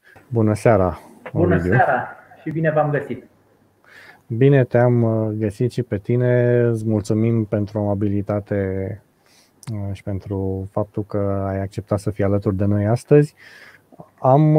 Bună seara, Bună Ovidiu. seara și bine v-am găsit. Bine te-am găsit și pe tine. Îți mulțumim pentru amabilitate și pentru faptul că ai acceptat să fii alături de noi astăzi. Am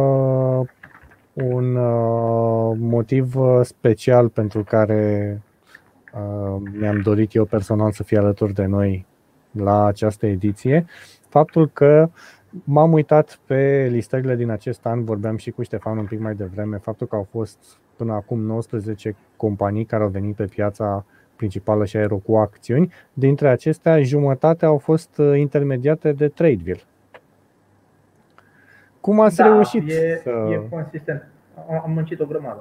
un motiv special pentru care mi-am dorit eu personal să fii alături de noi la această ediție. Faptul că m-am uitat pe listările din acest an, vorbeam și cu Ștefan un pic mai devreme, faptul că au fost până acum 19 companii care au venit pe piața principală și aero cu acțiuni. Dintre acestea, jumătate au fost intermediate de Tradeville. Cum ați Da, reușit să... e consistent. Am muncit o grămadă.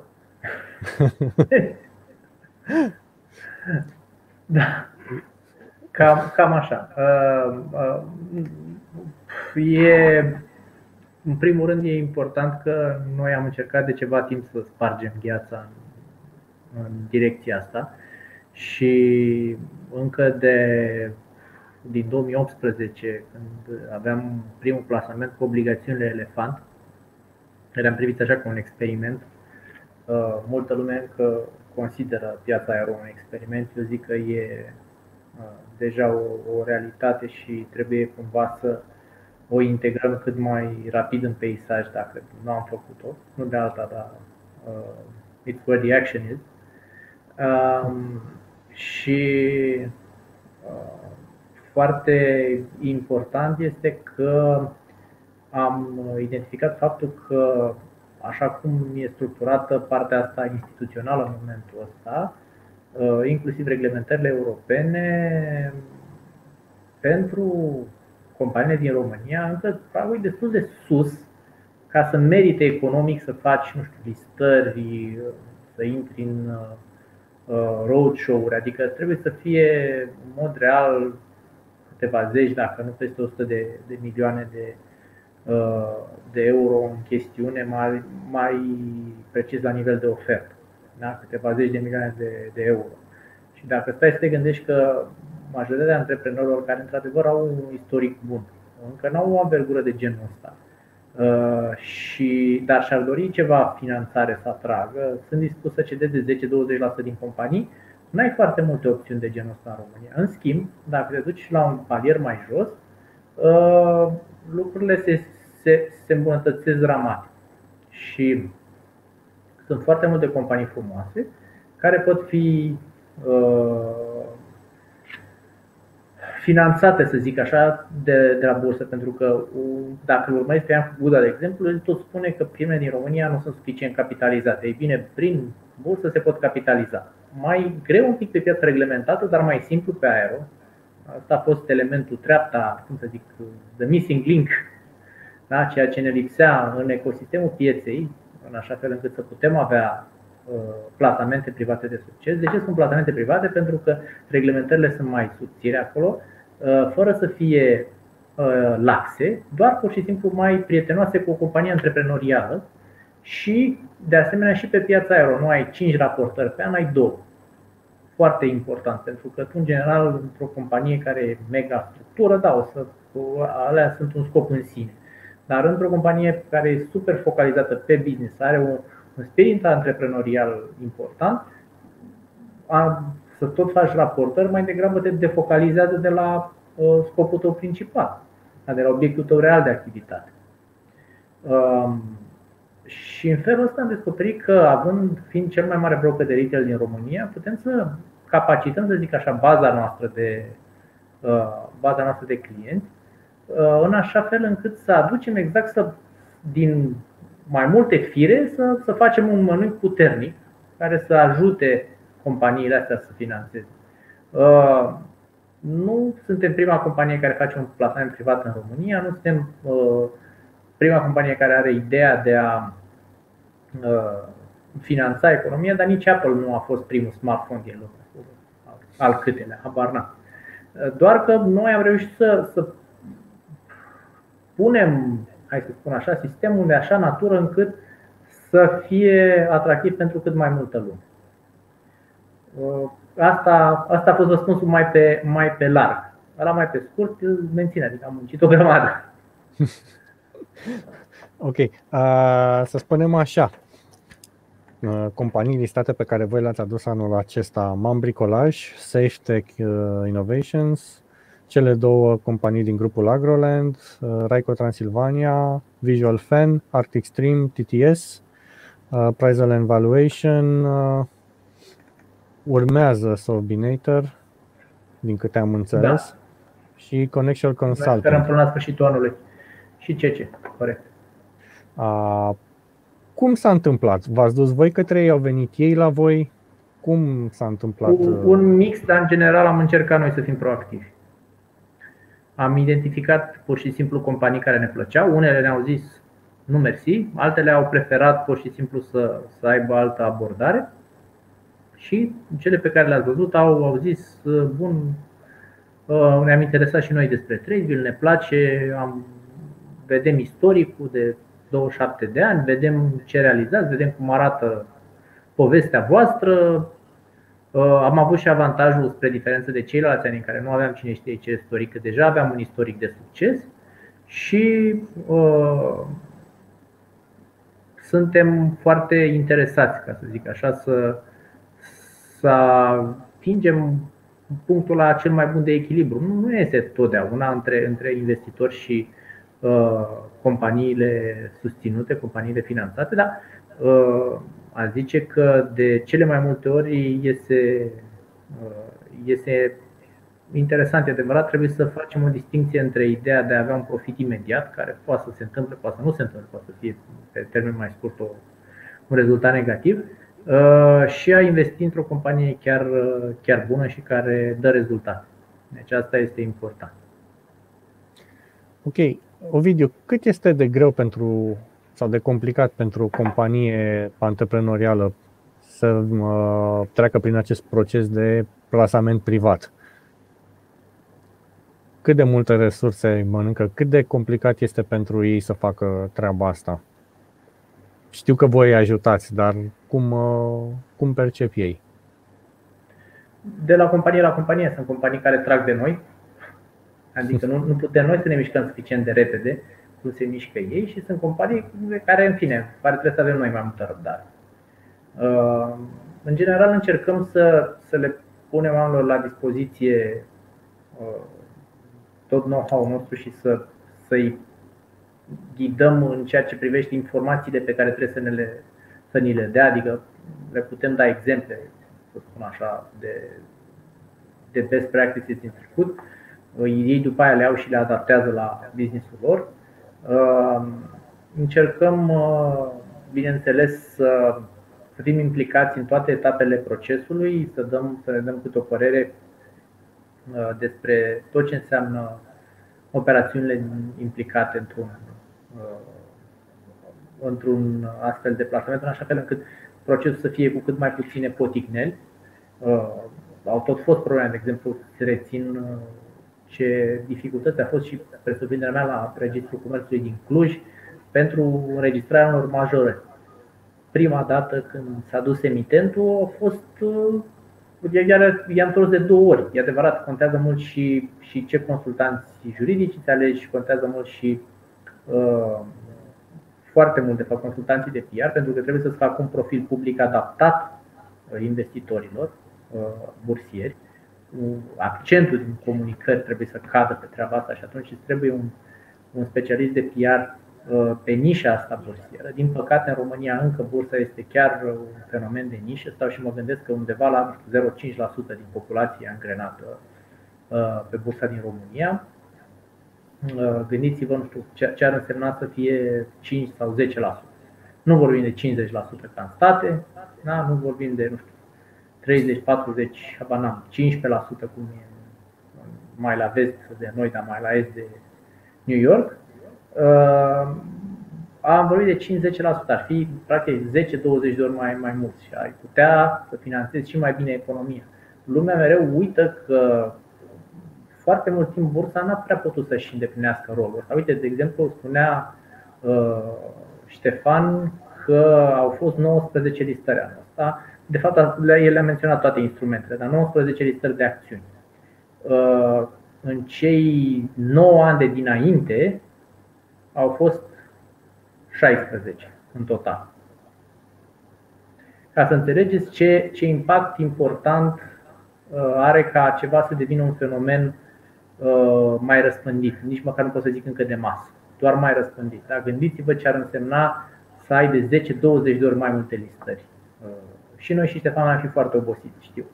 Da, cam așa. E, în primul rând, e important că noi am încercat de ceva timp să spargem gheața în direcția asta și încă din 2018, când aveam primul plasament cu obligațiunile Elefant, le-am privit așa ca un experiment. Multă lume încă consideră piața aero un experiment. Eu zic că e deja o realitate și trebuie cumva să o integrăm cât mai rapid în peisaj, dacă nu am făcut-o. Nu de alta, dar it's where the action is. Și foarte important este că am identificat faptul că, așa cum e structurată partea asta instituțională în momentul ăsta, inclusiv reglementările europene, pentru companiile din România, încă pragul e destul de sus ca să merite economic să faci, nu știu, listări, să intri în roadshow-uri, adică trebuie să fie în mod real câteva zeci, dacă nu peste 100 de milioane de euro în chestiune, mai precis la nivel de ofertă, da? Câteva zeci de milioane de euro. Și dacă stai să te gândești că majoritatea antreprenorilor care într-adevăr au un istoric bun, încă nu au o anvergură de genul ăsta, dar și-ar dori ceva finanțare să atragă, sunt dispus să cedeze 10-20% din companii, nu ai foarte multe opțiuni de genul ăsta în România. În schimb, dacă te duci la un palier mai jos, lucrurile se îmbunătățesc dramatic. Și sunt foarte multe companii frumoase care pot fi finanțate, să zic așa, de la bursă, pentru că dacă îl urmărești pe Ian Buda, de exemplu, el tot spune că primele din România nu sunt suficient capitalizate. Ei bine, prin bursă se pot capitaliza. Mai greu un pic pe piața reglementată, dar mai simplu pe aero. Asta a fost elementul, treapta, cum să zic, the missing link, da? Ceea ce ne lipsea în ecosistemul pieței, în așa fel încât să putem avea plasamente private de succes. De ce sunt plasamente private? Pentru că reglementările sunt mai subțiri acolo, fără să fie laxe, doar pur și simplu mai prietenoase cu o companie antreprenorială și, de asemenea, și pe piața aero. Nu ai 5 raportări pe an, ai 2. Foarte important, pentru că tu, în general, într-o companie care e mega structură, da, alea sunt un scop în sine. Dar într-o companie care e super focalizată pe business, are un spirit antreprenorial important, să tot faci raportări, mai degrabă te defocalizează de la scopul tău principal, de la obiectul tău real de activitate. Și în felul ăsta am descoperit că, fiind cel mai mare broker de retail din România, putem să capacităm, să zic așa, baza noastră de clienți, în așa fel încât să aducem din mai multe fire să facem un mănânc puternic care să ajute companiile astea să finanțeze. Nu suntem prima companie care face un plasament privat în România, nu suntem prima companie care are ideea de a finanța economia, dar nici Apple nu a fost primul smartphone din lume, al câtelea, habar n-am. Doar că noi am reușit să punem, hai să spun așa, sistemul de așa natură încât să fie atractiv pentru cât mai multă lume. Asta a fost răspunsul mai pe larg. Ăla mai pe scurt îl menține, adică am muncit o grămadă. Ok, să spunem așa, companii listate pe care voi le-ați adus anul acesta: MAM Bricolage, SafeTech Innovations, cele două companii din grupul Agroland, Raico Transilvania, Visual Fan, Arctic Stream, TTS, Prizel and Valuation, urmează Sorbinator, din câte am înțeles, și Connection Consulting. Sperăm până la sfârșitul anului. Și CC, corect. Cum s-a întâmplat? V-ați dus voi către ei, au venit ei la voi? Cum s-a întâmplat? Un mix, dar în general am încercat noi să fim proactivi. Am identificat pur și simplu companii care ne plăceau. Unele ne-au zis nu mersi, altele au preferat pur și simplu să aibă altă abordare. Și cele pe care le-ați văzut au zis bun, ne-am interesat și noi despre Tradeville, ne place, vedem istoricul de 27 de ani, vedem ce realizați, vedem cum arată povestea voastră. Am avut și avantajul, spre diferență de ceilalți ani în care nu aveam cine știe ce istoric, că deja aveam un istoric de succes și suntem foarte interesați, ca să zic așa, să atingem punctul la cel mai bun de echilibru. Nu este totdeauna între investitori și companiile susținute, companiile finanțate, dar aș zice că de cele mai multe ori este interesant, e adevărat, trebuie să facem o distinție între ideea de a avea un profit imediat, care poate să se întâmple, poate să nu se întâmple, poate să fie pe termen mai scurt un rezultat negativ, și a investi într-o companie chiar bună și care dă rezultate. Deci asta este important. Ok, Ovidiu, cât este de greu sau de complicat pentru o companie antreprenorială să treacă prin acest proces de plasament privat? Cât de multe resurse mănâncă? Cât de complicat este pentru ei să facă treaba asta? Știu că voi îi ajutați, dar cum percep ei? De la companie la companie. Sunt companii care trag de noi. Adică nu putem noi să ne mișcăm suficient de repede cum se mișcă ei, și sunt companii care, în fine, care trebuie să avem noi mai multă răbdare. În general încercăm să le punem oamenilor la dispoziție tot know-how-ul nostru și să-i ghidăm în ceea ce privește informațiile pe care trebuie să ni le dea. Adică le putem da exemple, să spun așa, de best practices din trecut. Ei după aia le iau și le adaptează la business-ul lor. Încercăm, bineînțeles, să fim implicați în toate etapele procesului, să ne dăm câte o părere despre tot ce înseamnă operațiunile implicate într-un astfel de plasament, în așa fel încât procesul să fie cu cât mai puține poticneli. Au tot fost probleme, de exemplu, să rețin ce dificultăți a fost și spre surprinderea mea la Registrul Comerțului din Cluj pentru înregistrarea unor majore. Prima dată când s-a dus emitentul a fost, i-am întors de 2 ori. E adevărat, contează mult și ce consultanți juridici îți alegi, contează mult și foarte mult, de fapt, consultanții de PR, pentru că trebuie să-ți facă un profil public adaptat investitorilor bursieri. Accentul din comunicări trebuie să cadă pe treaba asta și atunci îți trebuie un specialist de PR pe nișa asta bursieră. Din păcate, în România încă bursa este chiar un fenomen de nișă. Stau și mă gândesc că undeva la 0,5% din populație angrenată pe bursa din România. Gândiți-vă, nu știu, ce ar însemna să fie 5 sau 10%. Nu vorbim de 50% ca în state, da? Nu vorbim de, nu știu, 30, 40, 15% cum e mai la vest de noi, dar mai la est de New York. Am vorbit de 5-10%, ar fi practic 10-20 de ori mai mult și ai putea să finanțezi și mai bine economia. Lumea mereu uită că foarte mult timp bursa n-a prea putut să-și îndeplinească rolul. Uite, de exemplu, spunea Ștefan că au fost 19 listări anul ăsta. De fapt, el a menționat toate instrumentele, dar 19 listări de acțiuni. În cei 9 ani de dinainte au fost 16 în total. Ca să înțelegeți ce impact important are ca ceva să devină un fenomen mai răspândit. Nici măcar nu pot să zic încă de masă, doar mai răspândit. Dar gândiți-vă ce ar însemna să ai de 10-20 de ori mai multe listări. Și noi și Ștefan am fi foarte obosiți, știu.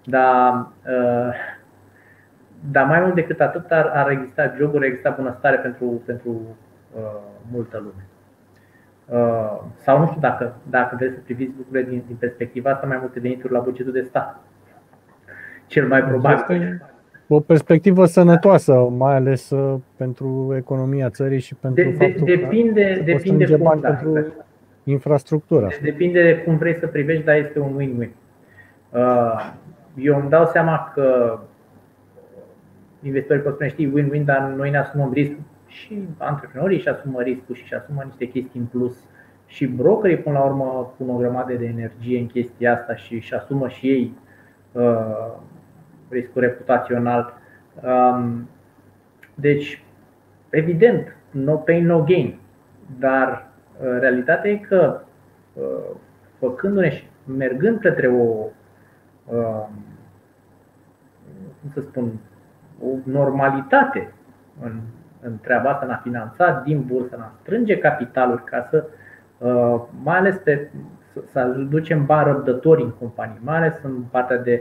Dar mai mult decât atât ar exista joburi, ar exista bunăstare pentru multă lume. Sau nu știu dacă vreți să priviți lucrurile din perspectiva asta, mai multe venituri la bugetul de stat. Cel mai probabil. O perspectivă sănătoasă, mai ales pentru economia țării și pentru faptul că se bani pentru infrastructură. Depinde de cum vrei să privești, dar este un win-win. Eu îmi dau seama că investitorii pot spune, știi, win-win, dar noi ne asumăm riscul. Și antreprenorii își asumă riscul și își asumă niște chestii în plus. Și brokerii, până la urmă, pun o grămadă de energie în chestia asta și își asumă și ei riscul reputațional. Deci, evident, no pain, no gain. Dar realitatea e că făcându-ne și mergând către o normalitate în treaba asta, în a finanța din bursă, în a strânge capitaluri ca să, mai ales să aducem bani răbdători în companii, mai ales în partea de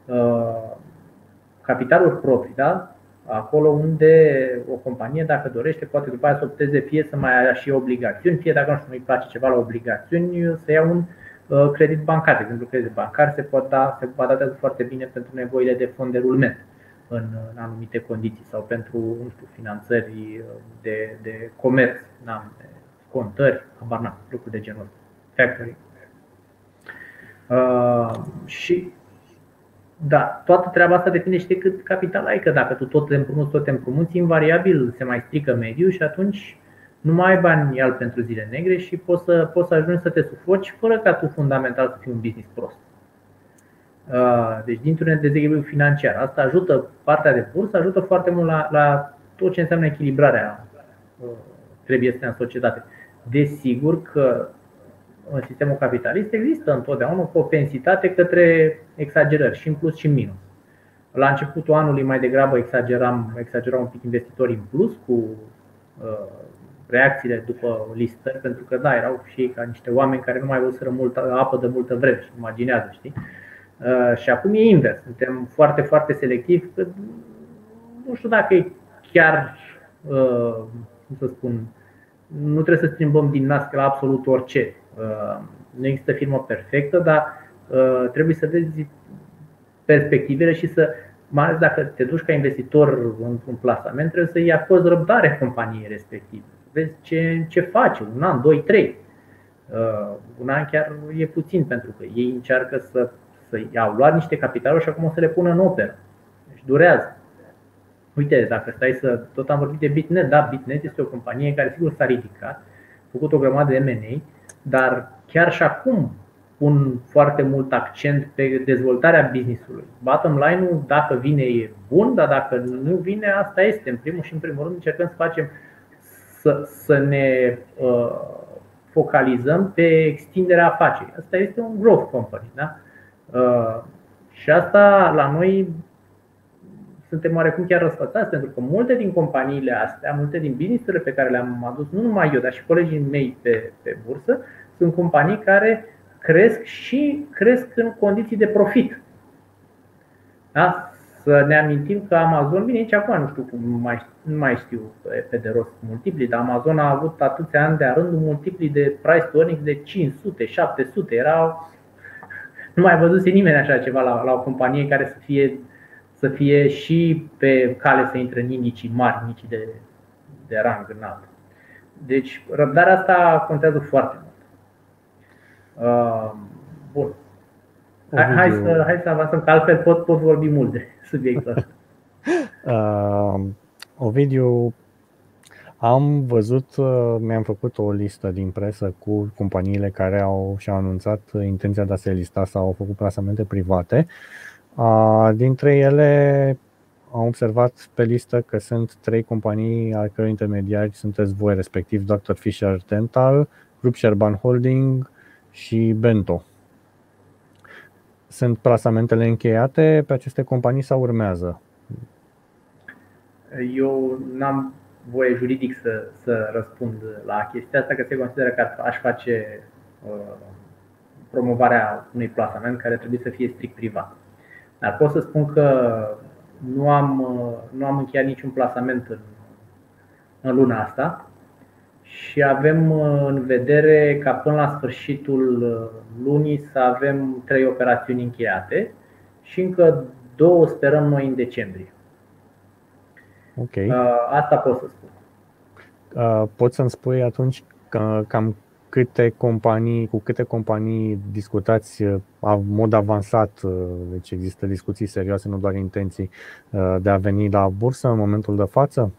capitaluri proprii, da? Acolo unde o companie, dacă dorește, poate după aceea să opteze fie să mai ia și obligațiuni, fie dacă nu-i place ceva la obligațiuni, să ia un credit bancar. De exemplu, credit bancar se datează foarte bine pentru nevoile de fond de rulment în anumite condiții sau pentru, nu știu, finanțări de comerț, contări, lucruri de genul ăsta, factoring. Și da, toată treaba asta depinde și de cât capital ai, că dacă tu tot te împrumuți, invariabil se mai strică mediul și atunci nu mai ai bani alb pentru zile negre și poți să ajungi să te sufoci fără ca tu fundamental să fii un business prost. Deci dintr-un dezechilibru financiar. Asta ajută, partea de bursă ajută foarte mult la tot ce înseamnă echilibrarea trebuie în societate. Desigur că în sistemul capitalist există întotdeauna o propensitate către exagerări, și în plus și în minus. La începutul anului mai degrabă exagerau un pic investitorii în plus cu reacțiile după listări, pentru că da, erau și ei ca niște oameni care nu mai văzuseră multă apă de multă vreme și imaginează, știi? Și acum e invers, suntem foarte, foarte selectivi, că nu știu dacă e chiar, cum să spun, nu trebuie să schimbăm din nas la absolut orice. Nu există firmă perfectă, dar trebuie să vezi perspectivele și mai ales dacă te duci ca investitor într-un plasament, trebuie să-i acorzi răbdare companiei respective. Vezi ce face, un an, 2, 3. Un an chiar e puțin, pentru că ei încearcă să au luat niște capitaluri și acum o să le pună în operă. Deci durează. Uite, dacă stai tot am vorbit de Bitnet, da, Bitnet este o companie care sigur s-a ridicat, a făcut o grămadă de M&A, dar chiar și acum pun foarte mult accent pe dezvoltarea business-ului. Bottom line-ul, dacă vine, e bun, dar dacă nu vine, asta este. În primul rând încercăm să ne focalizăm pe extinderea afacerii. Asta este un growth company, da? Și asta la noi suntem oarecum chiar răsfățați, pentru că multe din companiile astea, multe din business-urile pe care le-am adus, nu numai eu, dar și colegii mei pe bursă, sunt companii care cresc în condiții de profit. Da? Să ne amintim că Amazon, bine, nici acum nu știu nu mai știu pe de rost multipli, dar Amazon a avut atâția ani de rând multipli de price to earnings de 500, 700, nu mai văzuse nimeni așa ceva la o companie care să fie și pe cale să intre în indicii mari, indicii de rang înalt. Deci răbdarea asta contează foarte mult. Bun. Hai să avansăm, că altfel pot vorbi mult de subiectul ăsta. Ovidiu, am văzut, mi-am făcut o listă din presă cu companiile care și-au anunțat intenția de a se lista sau au făcut plasamente private. Dintre ele am observat pe listă că sunt 3 companii al căror intermediari sunteți voi, respectiv Dr. Fisher Dental, Grup Sherban Holding și Bento. Sunt plasamentele încheiate pe aceste companii sau urmează? Eu n-am voie juridic să răspund la chestia asta, că se consideră că aș face promovarea unui plasament care trebuie să fie strict privat. Dar pot să spun că nu am încheiat niciun plasament în luna asta și avem în vedere ca până la sfârșitul lunii să avem 3 operațiuni încheiate și încă 2 sperăm noi în decembrie. Ok. Asta pot să spun. Poți să-mi spui atunci cam cu câte companii discutați în mod avansat, deci există discuții serioase, nu doar intenții de a veni la bursă în momentul de față?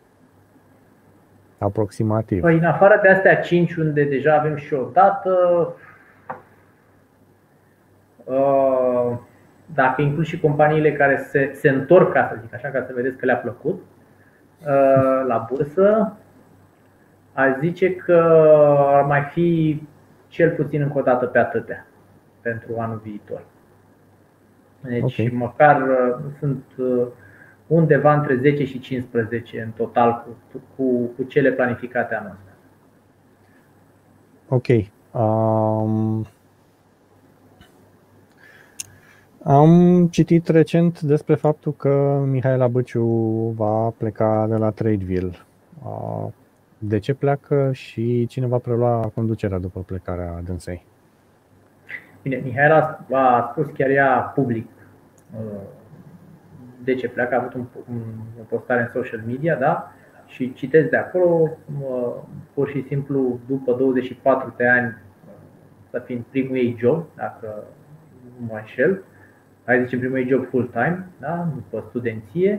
Aproximativ. Păi, în afară de astea 5 unde deja avem și o dată, dacă includ și companiile care se întorc, ca să zic așa, ca să vedeți că le-a plăcut la bursă, aș zice că ar mai fi cel puțin încă o dată pe atâtea pentru anul viitor. Deci okay. Măcar sunt undeva între 10 și 15 în total cu cele planificate anul ăsta. Ok. Am citit recent despre faptul că Mihaela Băciu va pleca de la Tradeville. De ce pleacă și cine va prelua conducerea după plecarea dânsei? Bine, Mihaela a spus chiar ea public de ce pleacă, a avut o postare în social media, da? Și citesc de acolo, pur și simplu, după 24 de ani, să fiind primul ei job, dacă nu mă înșel, hai zicem primul ei job full-time, da? După studenție,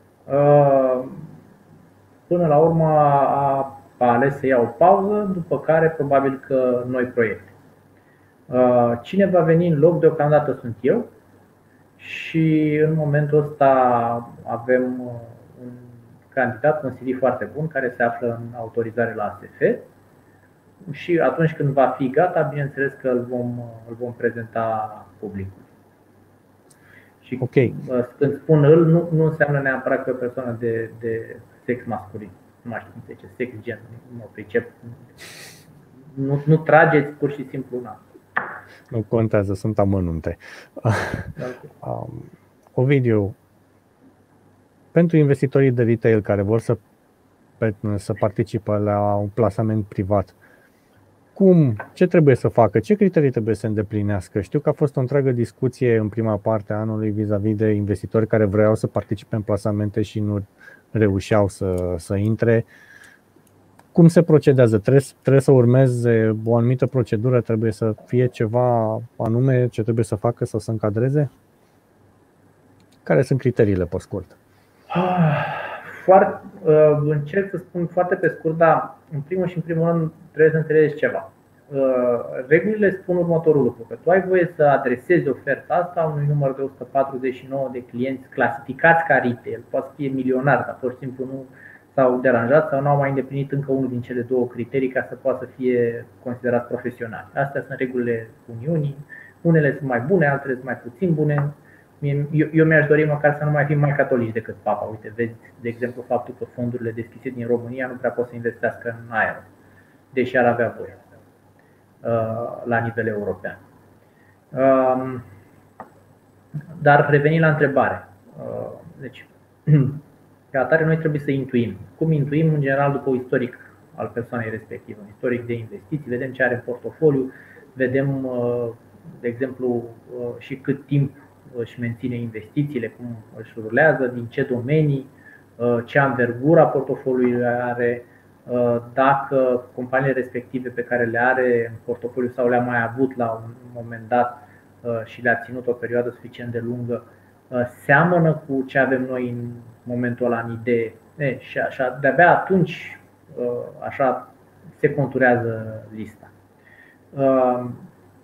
până la urmă a ales să ia o pauză, după care probabil că noi proiecte. Cine va veni în loc deocamdată sunt eu și în momentul ăsta avem un candidat, un CV foarte bun care se află în autorizare la ASF și atunci când va fi gata, bineînțeles că îl vom prezenta publicului. Și okay. Când spun îl, nu înseamnă neapărat că o persoană de sex masculin. Nu mai știu cum se zice, sex gen, nu mă pricep. Nu trageți pur și simplu una. Nu contează, sunt amănunte. Okay. Ovidiu, pentru investitorii de retail care vor să participe la un plasament privat, ce trebuie să facă? Ce criterii trebuie să îndeplinească? Știu că a fost o întreagă discuție în prima parte a anului vis-a-vis de investitori care vreau să participe în plasamente și nu reușeau să intre. Cum se procedează? Trebuie să urmeze o anumită procedură? Trebuie să fie ceva anume ce trebuie să facă sau să încadreze? Care sunt criteriile pe scurt? Încerc să spun foarte pe scurt, dar în primul rând trebuie să înțelegi ceva. Regulile spun următorul lucru, că tu ai voie să adresezi oferta asta unui număr de 149 de clienți clasificați ca retail. Poate să fie milionar, dar pur și simplu nu s-au deranjat sau nu au mai îndeplinit încă unul din cele 2 criterii ca să poată să fie considerați profesionali. Astea sunt regulile Uniunii. Unele sunt mai bune, altele sunt mai puțin bune. Eu mi-aș dori măcar să nu mai fim mai catolici decât Papa. Uite, vezi, de exemplu, faptul că fondurile deschise din România nu prea pot să investească în aer, deși ar avea voie la nivel european. Dar revenind la întrebare, deci, ca atare noi trebuie să intuim. Cum intuim? În general după istoric al persoanei respective, un istoric de investiții, vedem ce are în portofoliu, vedem, de exemplu, și cât timp își menține investițiile, cum își rulează, din ce domenii, ce anvergura portofoliului are, dacă companiile respective pe care le are în portofoliu sau le-a mai avut la un moment dat și le-a ținut o perioadă suficient de lungă, seamănă cu ce avem noi în momentul ăla în idee. Și așa, de-abia atunci așa se conturează lista.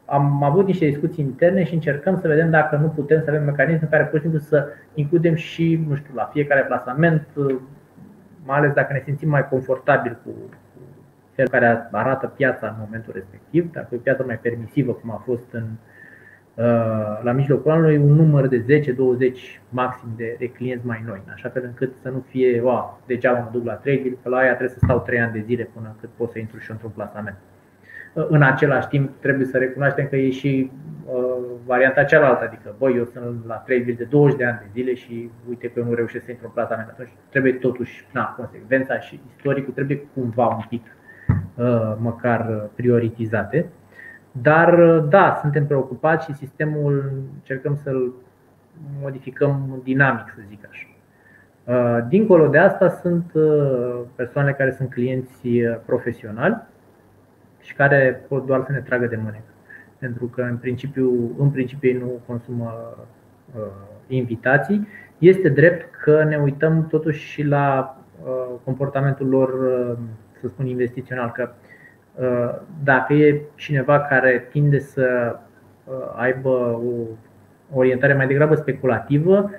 am avut niște discuții interne și încercăm să vedem dacă nu putem să avem mecanisme în care pur și simplu să includem și, nu știu, la fiecare plasament, mai ales dacă ne simțim mai confortabil cu felul în care arată piața în momentul respectiv, dacă e o piață mai permisivă, cum a fost la mijlocul anului, un număr de 10-20 maxim de clienți mai noi, în așa fel încât să nu fie, degeaba mă duc la trading, că la aia trebuie să stau 3 ani de zile până cât pot să intru și într-un plasament. În același timp, trebuie să recunoaștem că e și varianta cealaltă, adică, eu sunt la Tradeville de 20 de ani de zile și uite că eu nu reușesc să intru în plasament. Atunci trebuie totuși, consecvența și istoricul trebuie cumva un pic măcar prioritizate. Dar da, suntem preocupați și sistemul încercăm să-l modificăm dinamic, să zic așa. Dincolo de asta sunt persoanele care sunt clienți profesionali și care pot doar să ne tragă de mânecă, pentru că în principiu ei nu consumă invitații. Este drept că ne uităm totuși și la comportamentul lor, să spun, investițional, că dacă e cineva care tinde să aibă o orientare mai degrabă speculativă,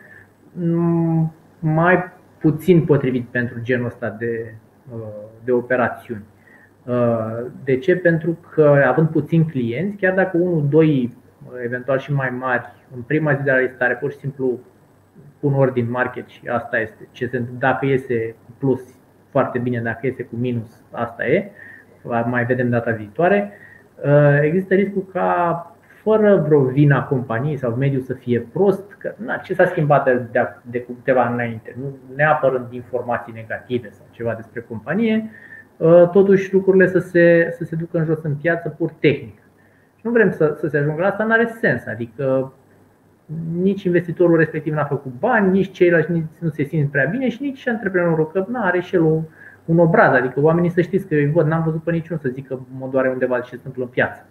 mai puțin potrivit pentru genul ăsta de operațiuni. De ce? Pentru că având puțini clienți, chiar dacă unul, doi, eventual și mai mari, în prima zi de la listare pur și simplu pun ordine în market și asta este ce se întâmplă. Dacă iese cu plus, foarte bine, dacă iese cu minus, asta e. Mai vedem data viitoare. Există riscul ca, fără vreo vină a companiei sau mediul să fie prost, că ce s-a schimbat de câteva ani înainte, nu neapărând informații negative sau ceva despre companie, totuși lucrurile să se ducă în jos în piață pur tehnic. Și nu vrem să se ajungă la asta, nu are sens. Adică nici investitorul respectiv n-a făcut bani, nici ceilalți nu se simt prea bine și nici antreprenorul, că are și el un obraz. Adică oamenii, să știți că eu îi văd, n-am văzut pe niciunul să zic că mă doare undeva ce se întâmplă în piață.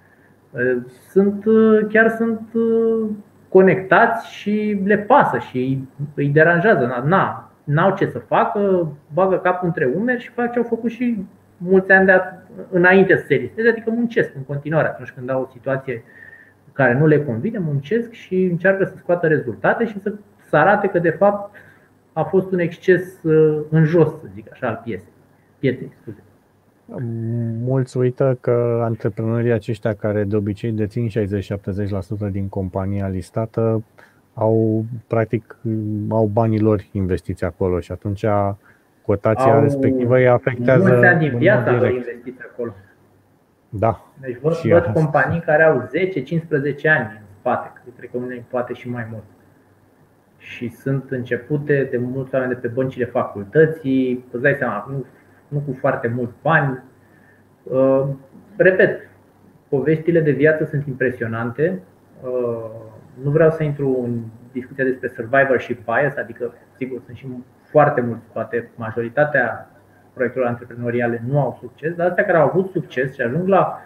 Chiar sunt conectați și le pasă și îi deranjează. N-au ce să facă, bagă capul între umeri și fac ce au făcut și mulți ani înainte să se listeze, adică muncesc în continuare atunci când au o situație care nu le convine, muncesc și încearcă să scoată rezultate și să arate că de fapt a fost un exces în jos, să zic așa, al pieței. Mulți uită că antreprenorii aceștia care de obicei dețin 60-70% din compania listată au banii lor investiți acolo și atunci cotația respectivă îi afectează. Mulți ani din viața lor investiți acolo. Da. Deci văd companii care au 10-15 ani în spate, cred că unele poate și mai mult. Și sunt începute de mulți oameni de pe băncile facultății, îți dai seama, nu cu foarte mulți bani. Repet, poveștile de viață sunt impresionante. Nu vreau să intru în discuția despre survivorship bias, adică sigur sunt și foarte mulți, poate majoritatea proiectelor antreprenoriale nu au succes, dar astea care au avut succes și ajung la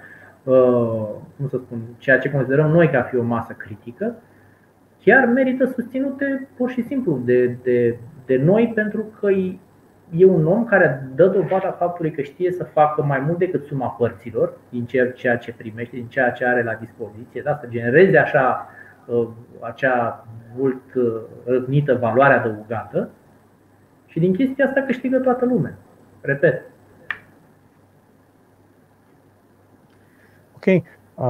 ceea ce considerăm noi ca fi o masă critică, chiar merită susținute pur și simplu de noi, pentru că e un om care dă dovada faptului că știe să facă mai mult decât suma părților din ceea ce primește, din ceea ce are la dispoziție, da? Să genereze acea mult răvnită valoare adăugată și din chestia asta câștigă toată lumea. Repet. Ok.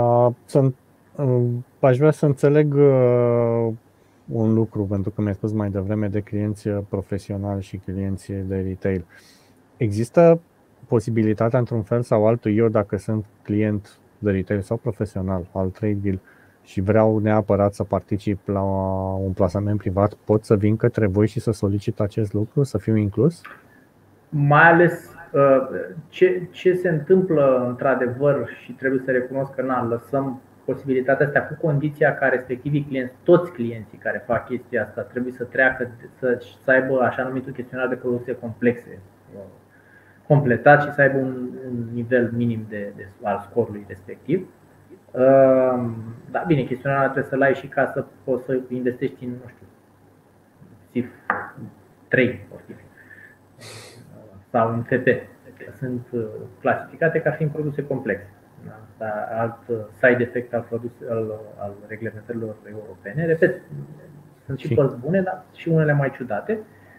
Aș vrea să înțeleg un lucru, pentru că mi-ai spus mai devreme de clienți profesionali și clienți de retail. Există posibilitatea, într-un fel sau altul, eu dacă sunt client de retail sau profesional al Tradeville și vreau neapărat să particip la un plasament privat, pot să vin către voi și să solicit acest lucru, să fiu inclus? Mai ales ce se întâmplă într-adevăr, și trebuie să recunosc că lăsăm posibilitatea asta cu condiția ca respectivii clienți, toți clienții care fac chestia asta, trebuie să treacă, să aibă așa numitul chestionar de produse complexe completat și să aibă un nivel minim al scorului respectiv. Da, bine, chestionarul trebuie să-l ai și ca să poți să investești în, nu știu, SIF 3 sau în FP. Sunt clasificate ca fiind produse complexe. Asta alt side effect al reglementărilor europene. Repet, sunt și părți bune, dar și unele mai ciudate.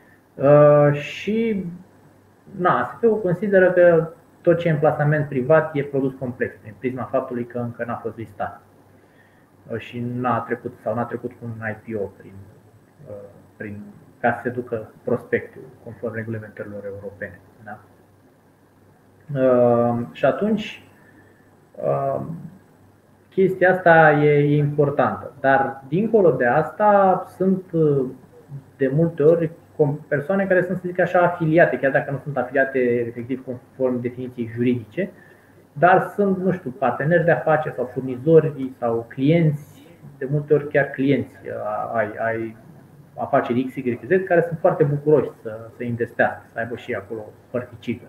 Și ASF-ul consideră că tot ce e în plasament privat e produs complex, prin prisma faptului că încă n-a fost listat și n-a trecut cu un IPO ca să se ducă prospectul conform reglementărilor europene. Da? Și atunci chestia asta e importantă, dar dincolo de asta sunt de multe ori persoane care sunt, să zic așa, afiliate, chiar dacă nu sunt afiliate efectiv conform definiției juridice, dar sunt, nu știu, parteneri de afaceri sau furnizori sau clienți, de multe ori chiar clienți ai afaceri XYZ, care sunt foarte bucuroși să investească, să aibă și acolo părticică.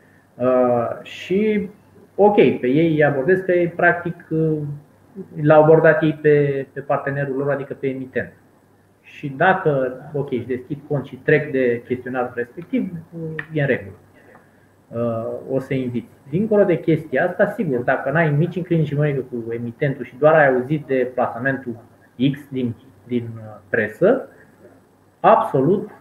Și ok, pe ei îi abordez că practic l-au abordat ei pe partenerul lor, adică pe emitent. Și dacă își deschid cont și trec de chestionarul respectiv, e în regulă. O să inviți. Dincolo de chestia asta, sigur, dacă n-ai nici încredere cu emitentul și doar ai auzit de plasamentul X din presă, absolut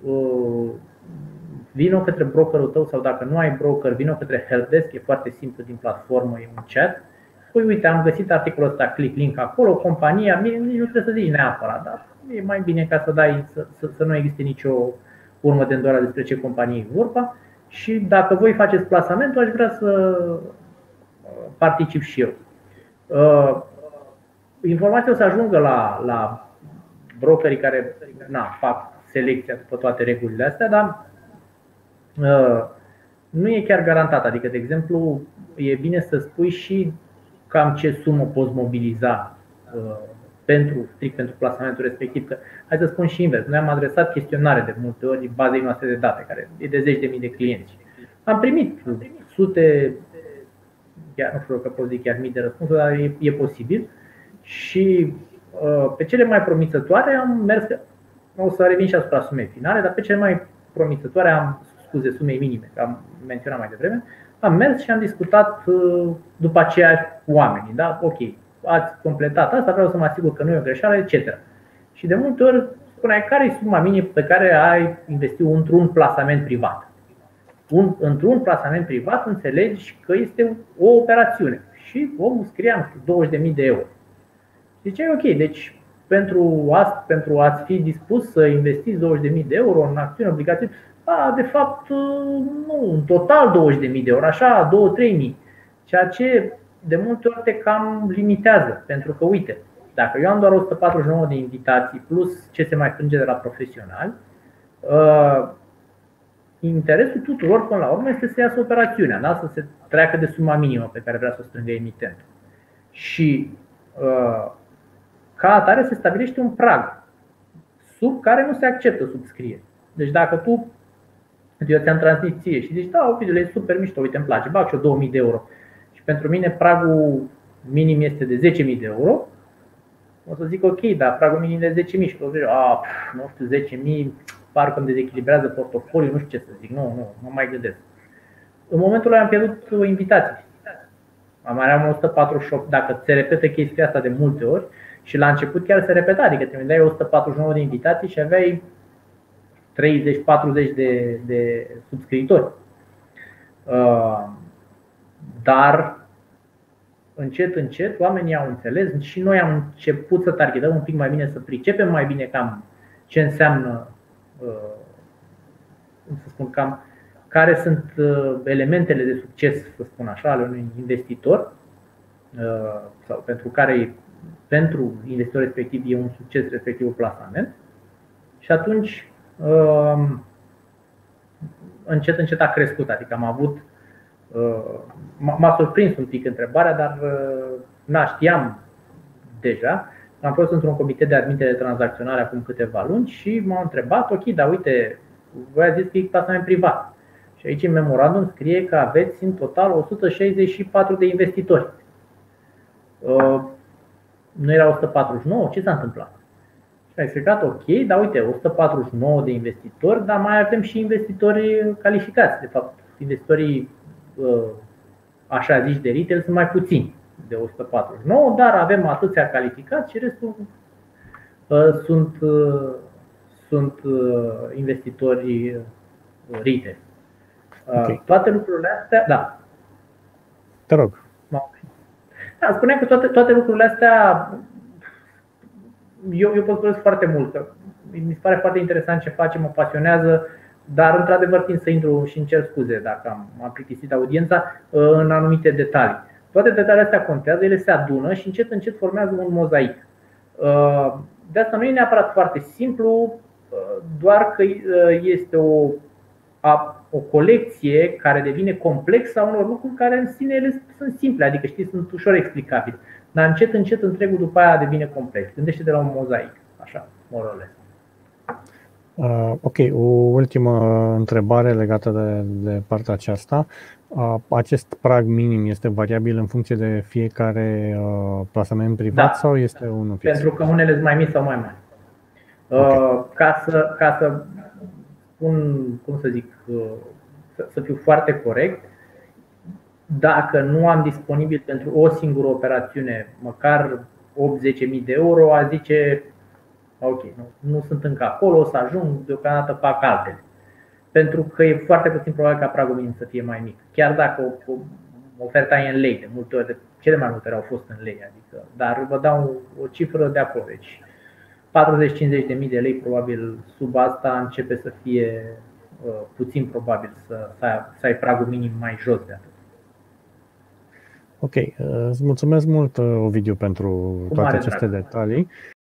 vino către brokerul tău, sau dacă nu ai broker, vino către helpdesk, e foarte simplu, din platformă, e un chat. Păi uite, am găsit articolul ăsta, click link acolo, compania, nici nu trebuie să zici neapărat, dar e mai bine ca să nu existe nicio urmă de îndoială despre ce companie e vorba. Și dacă voi faceți plasamentul, aș vrea să particip și eu. Informația o să ajungă la brokerii care fac selecția după toate regulile astea, dar nu e chiar garantat. Adică, de exemplu, e bine să spui și cam ce sumă poți mobiliza strict pentru plasamentul respectiv. Că, hai să spun și invers, noi am adresat chestionare de multe ori bazei noastre de date, care e de 10.000 de clienți. Am primit sute, chiar nu știu că pot zic chiar mii de răspunsuri, dar e posibil. Și pe cele mai promițătoare am mers, o să revin și asupra sumei finale, dar pe cele mai promițătoare sumei minime, că am menționat mai devreme, am mers și am discutat după aceea cu oamenii. Da? Ok, ați completat asta, vreau să mă asigur că nu e o greșeală, etc. Și de multe ori spuneai care e suma minimă pe care ai investit într-un plasament privat. Într-un plasament privat înțelegi că este o operațiune și omul scria 20.000 de euro. Ziceai ok, deci pentru a fi dispus să investiți 20.000 de euro în acțiuni, obligațiuni, de fapt nu, în total 20.000 de euro, așa 2-3.000, ceea ce de multe ori te cam limitează, pentru că uite, dacă eu am doar 149 de invitații plus ce se mai strânge de la profesionali, interesul tuturor până la urmă este să iasă operațiunea, da? Să se treacă de suma minimă pe care vrea să o strângă emitentul. Și ca atare se stabilește un prag sub care nu se acceptă subscriere. Deci dacă eu ți-am transmis ție și zici, da, video e super mișto, uite, îmi place, bag și eu 2.000 de euro și pentru mine pragul minim este de 10.000 de euro, o să zic ok, dar pragul minim de 10.000 și o să zic, nu știu, 10.000 parcă îmi dezechilibrează portofoliul, nu știu ce să zic, nu mai gândesc. În momentul ăla am pierdut invitații. Mai am 148, dacă se repetă chestia asta de multe ori și la început chiar se repeta, adică trimiteai 149 de invitații și aveai 30-40 de subscriitori. Dar încet oamenii au înțeles și noi am început să targetăm un pic mai bine, să pricepem mai bine cam ce înseamnă, care sunt elementele de succes, să spun așa, ale unui investitor, sau pentru investitorul respectiv e un succes respectivul plasament. Și atunci încet a crescut, adică m-a surprins un pic întrebarea, dar știam deja. Am fost într-un comitet de admitere tranzacționare acum câteva luni și m-au întrebat, ok, dar uite, voi ați zis că e plasament privat. Și aici în memorandum scrie că aveți în total 164 de investitori. Nu era 149? Ce s-a întâmplat? Și a explicat, ok, dar uite, 149 de investitori, dar mai avem și investitori calificați. De fapt, investitorii așa zici de retail sunt mai puțini de 149, dar avem atâția calificați și restul sunt investitori retail. Okay. Toate lucrurile astea, da. Te rog. Da, spuneam că toate lucrurile astea eu păstrez foarte mult. Că mi se pare foarte interesant ce facem, mă pasionează, dar într-adevăr tind să intru și îmi cer scuze dacă am plictisit audiența în anumite detalii. Toate detaliile astea contează, ele se adună și încet formează un mozaic. De asta nu e neapărat foarte simplu, doar că este o colecție care devine complexă a unor lucruri care în sine ele sunt simple, adică știi, sunt ușor explicabile. Dar încet întregul după aia devine complex. Gândește-te la un mozaic, așa, more or less. Ok, o ultimă întrebare legată de partea aceasta. Acest prag minim este variabil în funcție de fiecare plasament privat sau este unul fix? Pentru că unele sunt mai mici sau mai mari. Okay. Ca să spun, cum să zic, să fiu foarte corect, dacă nu am disponibil pentru o singură operațiune măcar 80.000 de euro, a zice ok, nu sunt încă acolo, o să ajung, deocamdată fac altele. Pentru că e foarte puțin probabil ca pragul minim să fie mai mic. Chiar dacă oferta e în lei, de multe ori, cele mai multe ori au fost în lei, adică, dar vă dau o cifră de acolo. Deci 40-50 de mii de lei, probabil sub asta începe să fie puțin probabil să ai pragul minim mai jos de atât. Ok, îți mulțumesc mult, Ovidiu, pentru toate aceste detalii.